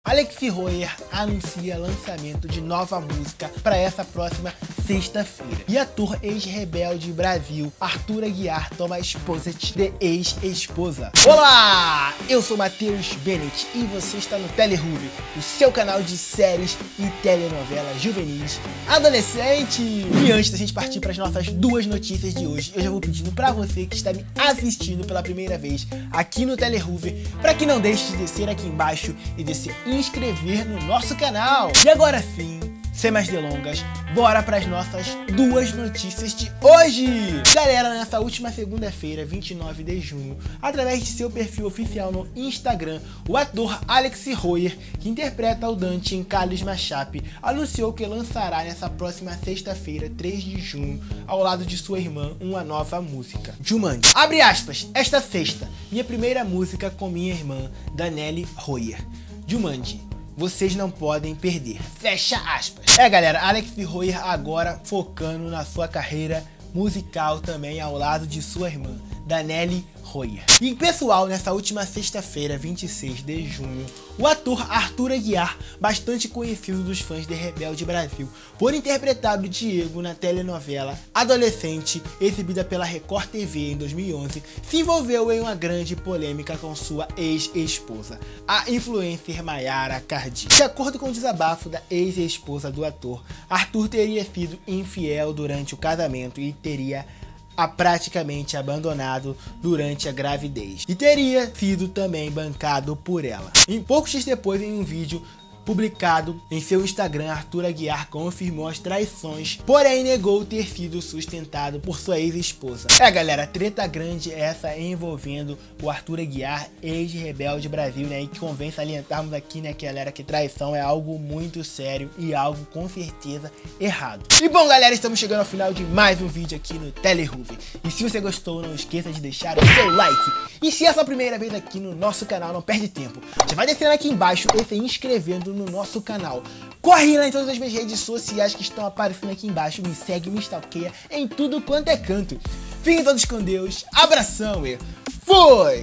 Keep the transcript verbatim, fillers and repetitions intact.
Alex Royer anuncia lançamento de nova música para essa próxima sexta-feira. E ator ex-rebelde Brasil, Arthur Aguiar, toma exposit de ex-esposa. Olá! Eu sou Matheus Bennett e você está no Teleruve, o seu canal de séries e telenovelas juvenis adolescente. E antes da gente partir para as nossas duas notícias de hoje, eu já vou pedindo para você que está me assistindo pela primeira vez aqui no Teleruve, para que não deixe de descer aqui embaixo e de se inscrever no nosso canal. E agora sim, sem mais delongas, bora para as nossas duas notícias de hoje. Galera, nessa última segunda-feira, vinte e nove de junho, através de seu perfil oficial no Instagram, o ator Alex Royer, que interpreta o Dante em Carlos Machap, anunciou que lançará nessa próxima sexta-feira, três de junho, ao lado de sua irmã, uma nova música, Jumanji. Abre aspas, esta sexta, minha primeira música com minha irmã, Daniele Royer. Jumanji, vocês não podem perder. Fecha aspas. É, galera, Alex Royer agora focando na sua carreira musical também ao lado de sua irmã, Daniele Royer. E pessoal, nessa última sexta-feira, vinte e seis de junho, o ator Arthur Aguiar, bastante conhecido dos fãs de Rebelde Brasil, por interpretar o Diego na telenovela Adolescente, exibida pela Record T V em dois mil e onze, se envolveu em uma grande polêmica com sua ex-esposa, a influencer Mayara Cardi. De acordo com o desabafo da ex-esposa do ator, Arthur teria sido infiel durante o casamento e teria a praticamente abandonado durante a gravidez e teria sido também bancado por ela. Em poucos dias depois, em um vídeo publicado em seu Instagram, Arthur Aguiar confirmou as traições, porém negou ter sido sustentado por sua ex-esposa. É, galera, treta grande essa envolvendo o Arthur Aguiar, ex-rebelde Brasil, né? E que convém salientarmos aqui, né, que galera, que traição é algo muito sério e algo com certeza errado. E bom, galera, estamos chegando ao final de mais um vídeo aqui no Teleruve. E se você gostou, não esqueça de deixar o seu like. E se é a sua primeira vez aqui no nosso canal, não perde tempo. Já vai descendo aqui embaixo e se inscrevendo no nosso canal. Corre lá em todas as minhas redes sociais que estão aparecendo aqui embaixo. Me segue, me stalkeia em tudo quanto é canto. Fiquem todos com Deus. Abração e fui!